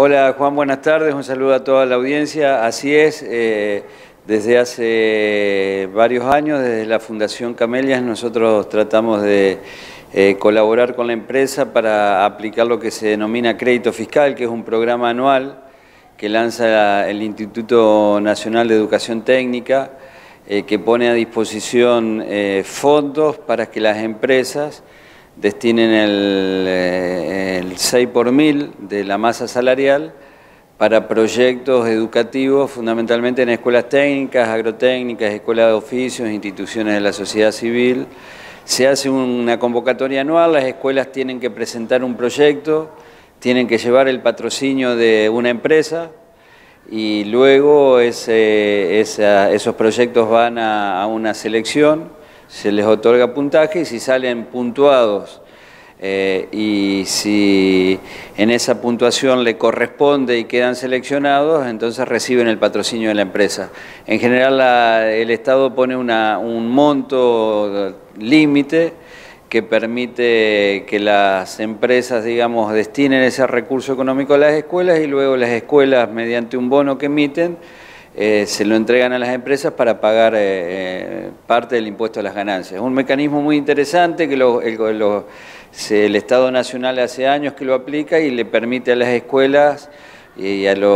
Hola Juan, buenas tardes, un saludo a toda la audiencia. Así es, desde hace varios años, desde la Fundación Camelias, nosotros tratamos de colaborar con la empresa para aplicar lo que se denomina crédito fiscal, que es un programa anual que lanza el Instituto Nacional de Educación Técnica, que pone a disposición fondos para que las empresas destinen el 6 por mil de la masa salarial para proyectos educativos, fundamentalmente en escuelas técnicas, agrotécnicas, escuelas de oficios, instituciones de la sociedad civil. Se hace una convocatoria anual, las escuelas tienen que presentar un proyecto, tienen que llevar el patrocinio de una empresa y luego esos proyectos van a una selección, se les otorga puntaje y si salen puntuados y si en esa puntuación le corresponde y quedan seleccionados, entonces reciben el patrocinio de la empresa. En general el Estado pone un monto límite que permite que las empresas, digamos, destinen ese recurso económico a las escuelas y luego las escuelas, mediante un bono que emiten, se lo entregan a las empresas para pagar parte del impuesto a las ganancias. Es un mecanismo muy interesante que el Estado Nacional hace años que lo aplica y le permite a las escuelas y a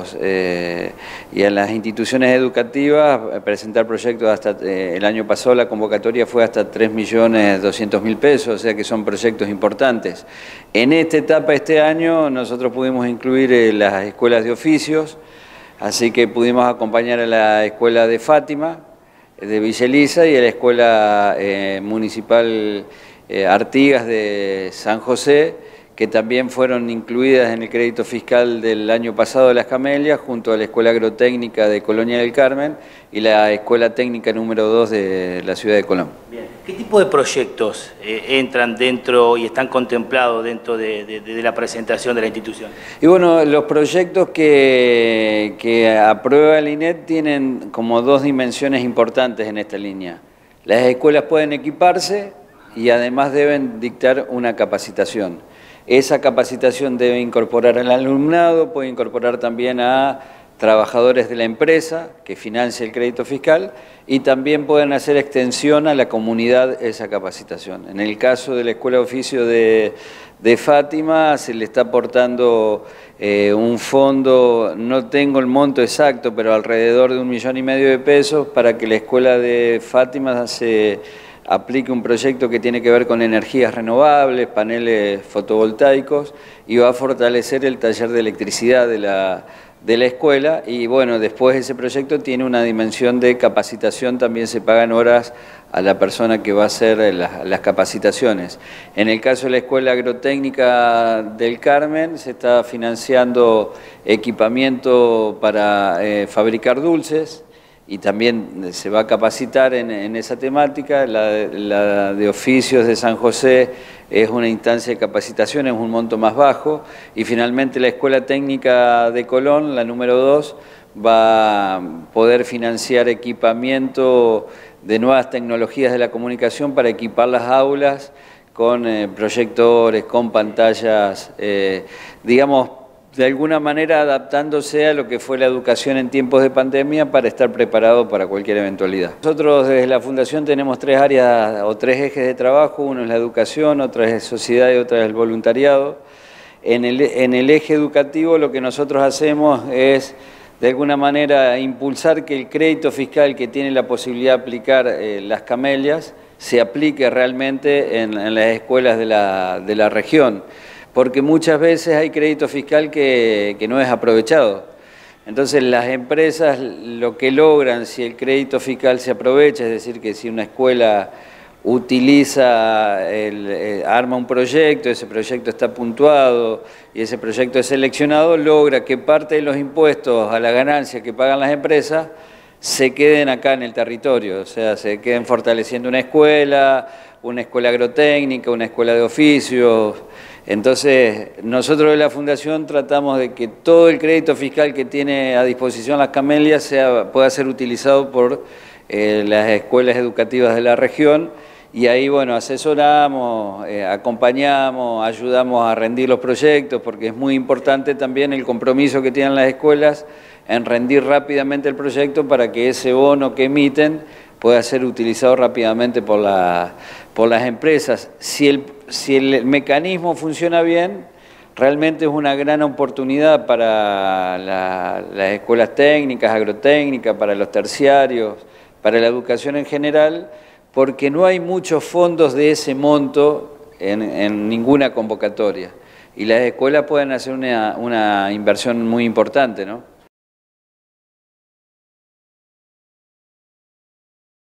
las instituciones educativas presentar proyectos hasta, el año pasado la convocatoria fue hasta 3.200.000 pesos, o sea que son proyectos importantes. En esta etapa, este año, nosotros pudimos incluir las escuelas de oficios, así que pudimos acompañar a la escuela de Fátima, de Villa Elisa, y a la escuela municipal Artigas de San José, que también fueron incluidas en el crédito fiscal del año pasado de Las Camelias, junto a la Escuela Agrotécnica de Colonia del Carmen y la Escuela Técnica número 2 de la ciudad de Colón. Bien. ¿Qué tipo de proyectos entran dentro y están contemplados dentro de la presentación de la institución? Y bueno, los proyectos que aprueba el INET tienen como dos dimensiones importantes en esta línea. Las escuelas pueden equiparse y además deben dictar una capacitación. Esa capacitación debe incorporar al alumnado, puede incorporar también a trabajadores de la empresa que financia el crédito fiscal y también pueden hacer extensión a la comunidad esa capacitación. En el caso de la Escuela de Oficio de Fátima se le está aportando un fondo, no tengo el monto exacto, pero alrededor de 1,5 millones de pesos para que la Escuela de Fátima se aplique un proyecto que tiene que ver con energías renovables, paneles fotovoltaicos, y va a fortalecer el taller de electricidad de la escuela. Y bueno, después ese proyecto tiene una dimensión de capacitación, también se pagan horas a la persona que va a hacer las capacitaciones. En el caso de la Escuela Agrotécnica del Carmen, se está financiando equipamiento para fabricar dulces, y también se va a capacitar en esa temática. La de oficios de San José es una instancia de capacitación, es un monto más bajo, y finalmente la Escuela Técnica de Colón, la número 2, va a poder financiar equipamiento de nuevas tecnologías de la comunicación para equipar las aulas con proyectores, con pantallas, digamos, de alguna manera adaptándose a lo que fue la educación en tiempos de pandemia para estar preparado para cualquier eventualidad. Nosotros desde la Fundación tenemos 3 áreas o 3 ejes de trabajo, uno es la educación, otra es sociedad y otra es el voluntariado. En el eje educativo lo que nosotros hacemos es de alguna manera impulsar que el crédito fiscal que tiene la posibilidad de aplicar Las Camelias se aplique realmente en las escuelas de la región, porque muchas veces hay crédito fiscal que no es aprovechado. Entonces las empresas lo que logran, si el crédito fiscal se aprovecha, es decir, que si una escuela arma un proyecto, ese proyecto está puntuado y ese proyecto es seleccionado, logra que parte de los impuestos a la ganancia que pagan las empresas se queden acá en el territorio, o sea, se queden fortaleciendo una escuela agrotécnica, una escuela de oficios. Entonces, nosotros de la Fundación tratamos de que todo el crédito fiscal que tiene a disposición Las Camelias pueda ser utilizado por las escuelas educativas de la región, y ahí, bueno, asesoramos, acompañamos, ayudamos a rendir los proyectos, porque es muy importante también el compromiso que tienen las escuelas en rendir rápidamente el proyecto para que ese bono que emiten pueda ser utilizado rápidamente por las empresas. Si el mecanismo funciona bien, realmente es una gran oportunidad para las escuelas técnicas, agrotécnicas, para los terciarios, para la educación en general, porque no hay muchos fondos de ese monto en ninguna convocatoria. Y las escuelas pueden hacer una inversión muy importante, ¿no?